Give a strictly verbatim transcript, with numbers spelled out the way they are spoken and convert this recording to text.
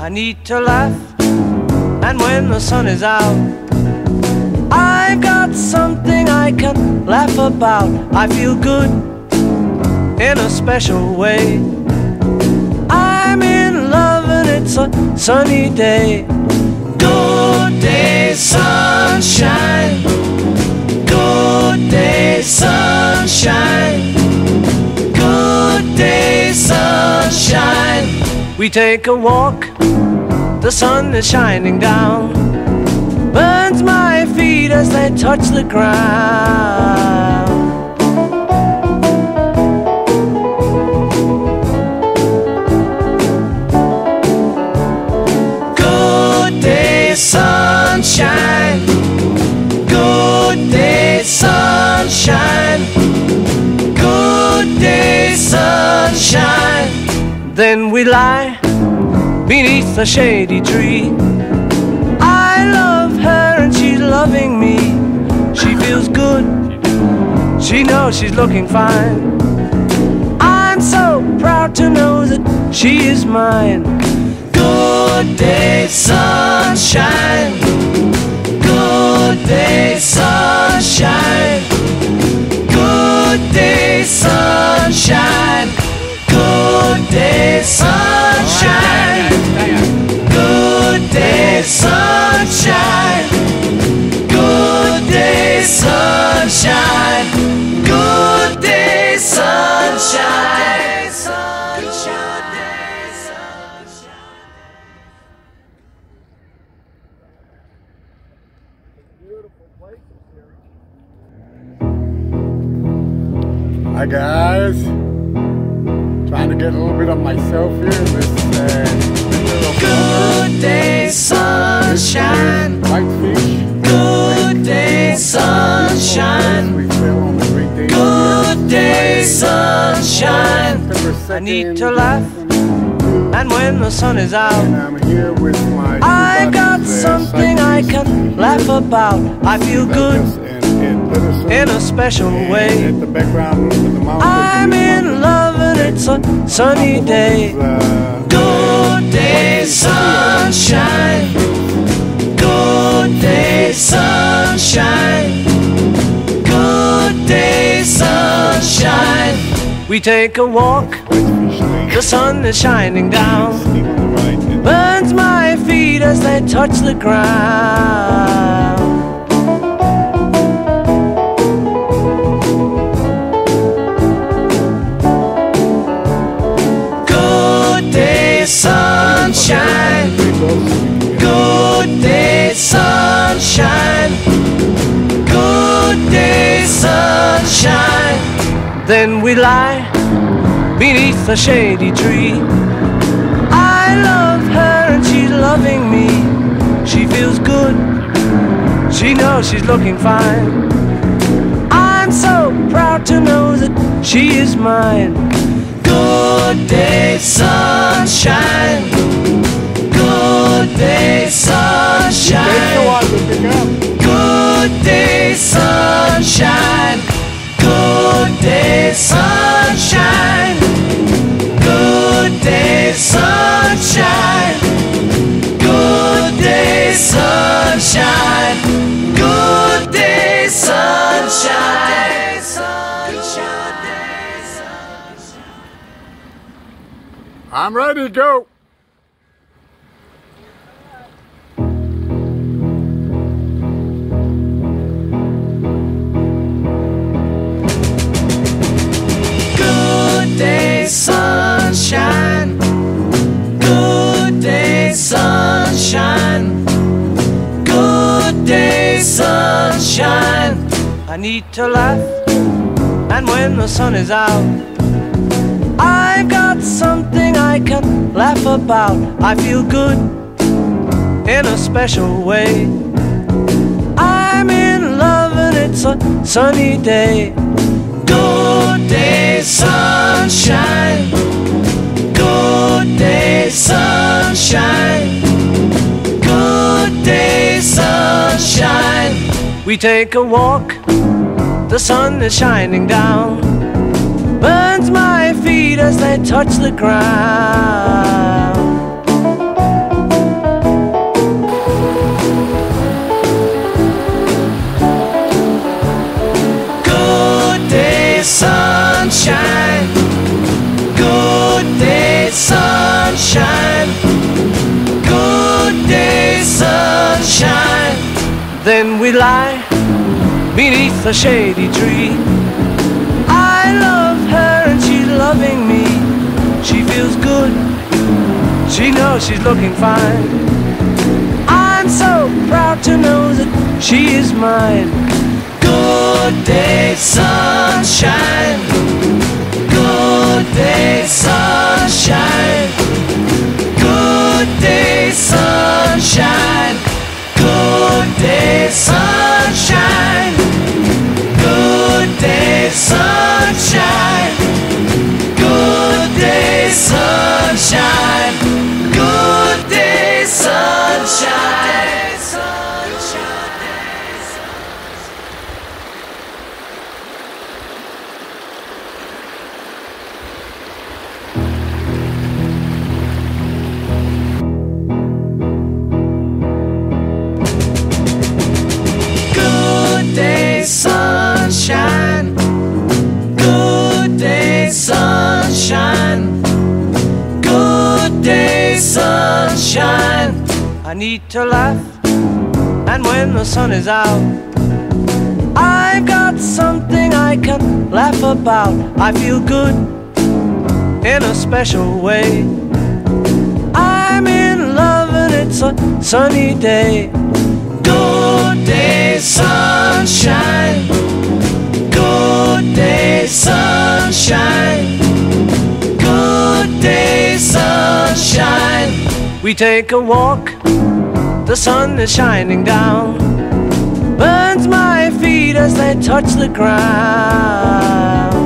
I need to laugh, and when the sun is out, I've got something I can laugh about. I feel good in a special way. I'm in love and it's a sunny day. Good day, sunshine. Good day, sunshine. Good day, sunshine. We take a walk, the sun is shining down, burns my feet as they touch the ground. Good day, sunshine. Good day, sunshine. Good day, sunshine. Then we lie beneath a shady tree. I love her and she's loving me. She feels good, she knows she's looking fine. I'm so proud to know that she is mine. Good day, sunshine. Good day, sunshine. Good day, sunshine. Good day, sunshine. Good day, sunshine. Good day, sunshine. Good day, sunshine. Hi guys, trying to get a little bit of myself here in this uh, good day, sunshine. Whitefish. Good day, sunshine. We fell on a great day. Good day, sunshine. I need to laugh, and when the sun is out, and I'm here with my I got something I can laugh about. I feel good in a special way. At the background of the mountains, I'm in love and it's a sunny day. Good day, sunshine. Good day, sunshine. Good day, sunshine. We take a walk, the sun is shining down, burns my feet as they touch the ground. Good day, sunshine. Good day, sunshine. Good day, sunshine. Then we lie beneath a shady tree. I love her and she's loving me. She feels good, she knows she's looking fine. I'm so proud to know that she is mine. Good day, sunshine. Good day, sunshine. Good day, sunshine. Good day, sunshine. Good day, sunshine. Good day, sunshine. Good day, sunshine. I'm ready to go. Good day, sunshine. Good day, sunshine. Good day, sunshine. I need to laugh, and when the sun is out, I've got something I can laugh about. I feel good in a special way. I'm in love and it's a sunny day. Good day, sunshine. Good day, sunshine. Good day, sunshine. We take a walk, the sun is shining down, burns my feet as they touch the ground. sunshine. Good day, sunshine. Good day, sunshine. Then we lie beneath a shady tree. I love her and she's loving me. She feels good, she knows she's looking fine. I'm so proud to know that she is mine. Good day, sunshine. Good day, sunshine. Good day, sunshine. Good day, sunshine. Good day, sunshine. Good day, sunshine. Good day, sunshine. Good day, sunshine. Good day, sunshine. Good day, sunshine. I need to laugh, and when the sun is out, I've got something I can laugh about. I feel good in a special way. I'm in love and it's a sunny day. Good day, sunshine. Good day, sunshine. Good day, sunshine. We take a walk, the sun is shining down, burns my feet as they touch the ground.